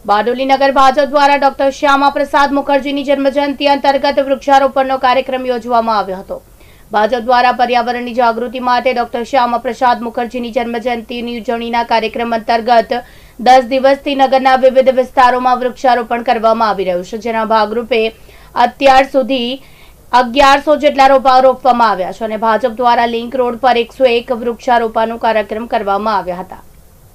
બારડોલી નગર ભાજપ દ્વારા ડોક્ટર શ્યામા પ્રસાદ મુખર્જીની જન્મજયંતિ અંતર્ગત વૃક્ષારોપણનો કાર્યક્રમ યોજવામાં આવ્યો હતો। ભાજપ દ્વારા પર્યાવરણની જાગૃતિ માટે ડોક્ટર શ્યામા પ્રસાદ મુખર્જીની જન્મજયંતિની ઉજવણીના કાર્યક્રમ અંતર્ગત 10 દિવસથી નગરના વિવિધ વિસ્તારોમાં વૃક્ષારોપણ કરવામાં આવી રહ્યું છે, જેના ભાગરૂપે અત્યાર સુધી 1100 જેટલા રોપા રોપવામાં આવ્યા છે અને ભાજપ દ્વારા લિંક રોડ પર 101 વૃક્ષારોપણનો કાર્યક્રમ કરવામાં આવ્યા હતા।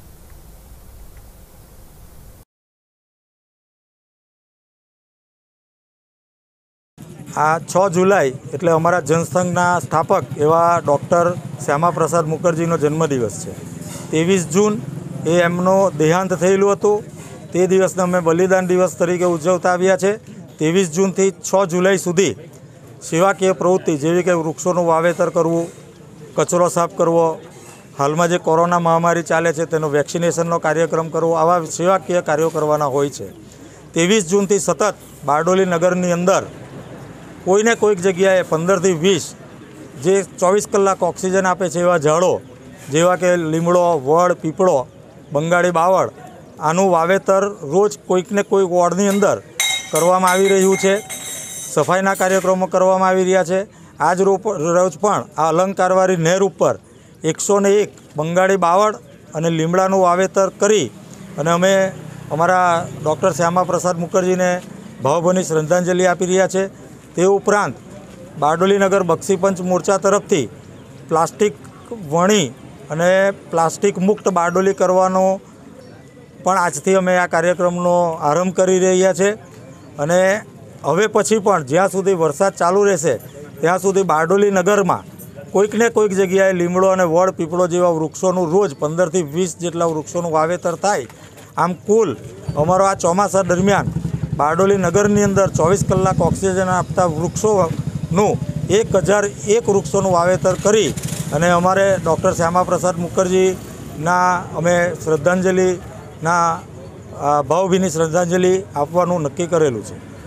આ 6 જુલાઈ એટલે અમારા જનસંઘના સ્થાપક એવા ડૉક્ટર શ્યામા પ્રસાદ મુખર્જીનો જન્મદિવસ છે। 23 જૂન એ એમનો દેહાંત થયેલું હતું। તે દિવસને અમે બલિદાન દિવસ તરીકે ઉજવતા આવ્યા છે। 23 જૂનથી 6 જુલાઈ સુધી સેવાકીય પ્રવૃત્તિ જેવી કે વૃક્ષોનું વાવેતર કરવું, કચરો સાફ કરવો, હાલમાં જે કોરોના મહામારી ચાલે છે તેનો વેક્સિનેશનનો કાર્યક્રમ કરવો, આવા સેવાકીય કાર્યો કરવાના હોય છે। 23 જૂનથી સતત બારડોલી નગરની અંદર કોઈને કોઈક જગ્યાએ 15 થી 20 જે 24 કલાક ઓક્સિજન આપે છે એવા ઝાડો જેવા કે લીમડો, વડ, પીપળો, બંગાળી બાવળ, આનું વાવેતર રોજ કોઈકને કોઈક વોર્ડની અંદર કરવામાં આવી રહ્યું છે। સફાઈના કાર્યક્રમો કરવામાં આવી રહ્યા છે। આજ રોજ પણ આ અલંકારવાળી નહેર ઉપર 101 બંગાળી બાવળ અને લીમડાનું વાવેતર કરી અને અમે અમારા ડૉક્ટર શ્યામા પ્રસાદ મુખર્જીને ભાવભીની શ્રદ્ધાંજલિ આપી રહ્યા છે। તે ઉપરાંત બારડોલી નગર બક્ષીપંચ મોરચા તરફથી પ્લાસ્ટિક વણી અને પ્લાસ્ટિક મુક્ત બારડોલી કરવાનો પણ આજથી અમે આ કાર્યક્રમનો આરંભ કરી રહ્યા છે અને હવે પછી પણ જ્યાં સુધી વરસાદ ચાલુ રહેશે ત્યાં સુધી બારડોલી નગરમાં કોઈકને કોઈક જગ્યાએ લીમડો અને વડ, પીપળો જેવા વૃક્ષોનું રોજ 15 થી 20 જેટલા વૃક્ષોનું વાવેતર થાય। આમ કુલ અમારો આ ચોમાસા દરમિયાન બારડોલી નગરની અંદર 24 કલાક ઓક્સિજન આપતા વૃક્ષોનું 1001 વૃક્ષોનું વાવેતર કરી અને અમારે ડૉક્ટર શ્યામા પ્રસાદ મુખર્જીના અમે શ્રદ્ધાંજલિના ભાવભીની શ્રદ્ધાંજલિ આપવાનું નક્કી કરેલું છે।